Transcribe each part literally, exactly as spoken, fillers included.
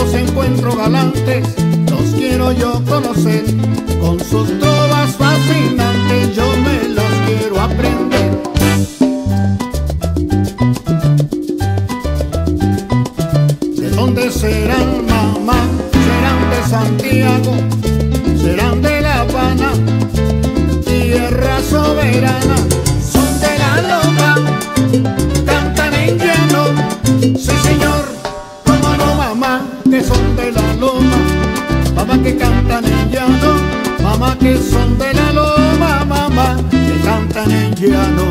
los encuentro galantes, los quiero yo conocer. Con sus trovas fascinantes yo me las quiero aprender. ¿De dónde serán, mamá? ¿Serán de Santiago? ¿Serán de La Habana? Tierra soberana. Son de la loma, cantan en llano. Sí, señor, cómo no, mamá, que son de la loma. Mamá, que cantan en llano. Mamá, que son de la loma, mamá, que cantan en llano.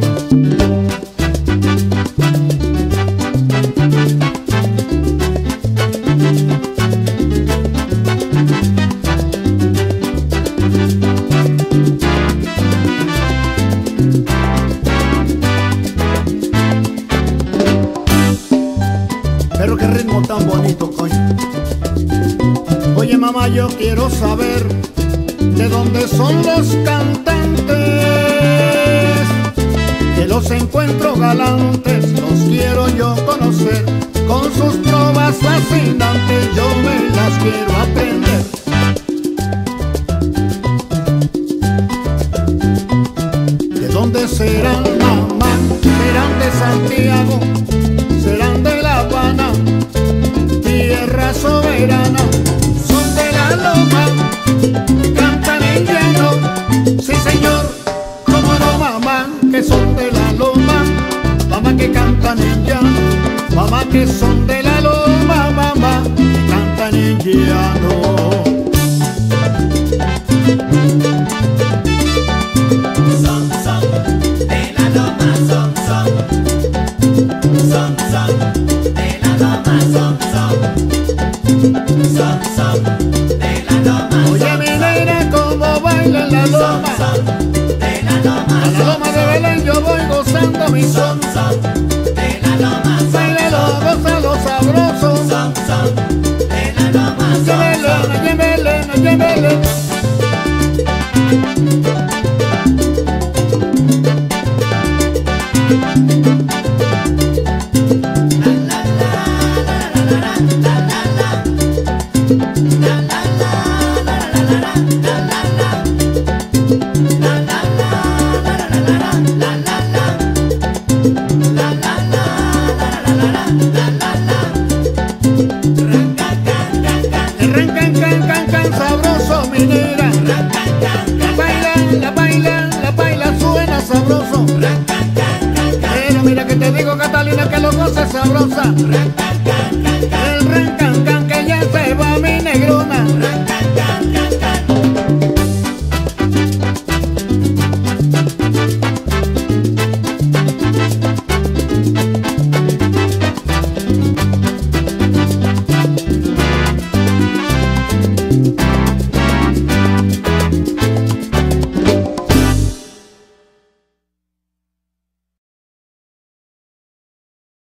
Pero qué ritmo tan bonito, coño. Oye, mamá, yo quiero saber de dónde son los cantantes, que los encuentro galantes, los quiero yo conocer. Con sus trovas fascinantes yo me las quiero aprender. ¿De dónde serán, mamá? ¿Serán de Santiago? ¿Serán de La Habana? Tierra soberana. Son de la loma, cantan en llano. Sí, señor, cómo no, mamá, que son de la loma. Mamá, que cantan en llano. Mamá, que son de la loma, mamá, que cantan en llano. Son, son, de la loma, son, son. Son, son, de la loma, son, son. Son, son, de la loma. Oye, mi negra, cómo baila en la loma. Son, son, de la loma. A la loma de Belén yo voy gozando mi son. Son, son, de la loma. Bailalo, gózalo sabroso. Son, son, de la loma. Llévele, llévele, llévele. Can, can, can, can, sabroso, mi negra. La baila, la baila, la baila, suena sabroso. Pero mira que te digo, Catalina, que lo goces sabrosa. El ran, can, can.